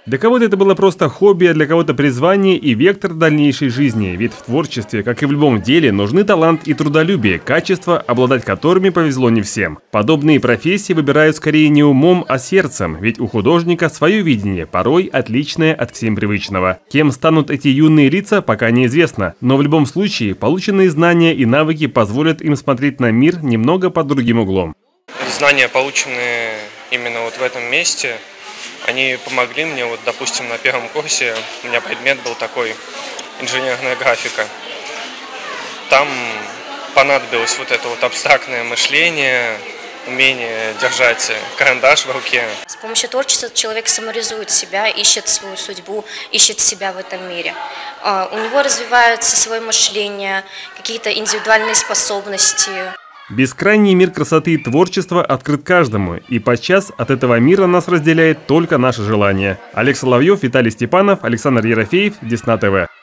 Для кого-то это было просто хобби, а для кого-то призвание и вектор дальнейшей жизни. Ведь в творчестве, как и в любом деле, нужны талант и трудолюбие, качества, обладать которыми повезло не всем. Подобные профессии выбирают скорее не умом, а сердцем, ведь у художника свое видение, порой отличное от всем привычного. Кем станут эти юные лица, пока неизвестно, но в любом случае полученные знания и навыки позволят им смотреть на мир немного под другим углом. Знания, полученные именно вот в этом месте, они помогли мне, вот, допустим, на первом курсе у меня предмет был такой инженерная графика. Там понадобилось вот это вот абстрактное мышление, умение держать карандаш в руке. С помощью творчества человек самореализует себя, ищет свою судьбу, ищет себя в этом мире. У него развивается свое мышление, какие-то индивидуальные способности. Бескрайний мир красоты и творчества открыт каждому, и подчас от этого мира нас разделяет только наше желание. Олег Соловьев, Виталий Степанов, Александр Ерофеев, Десна ТВ.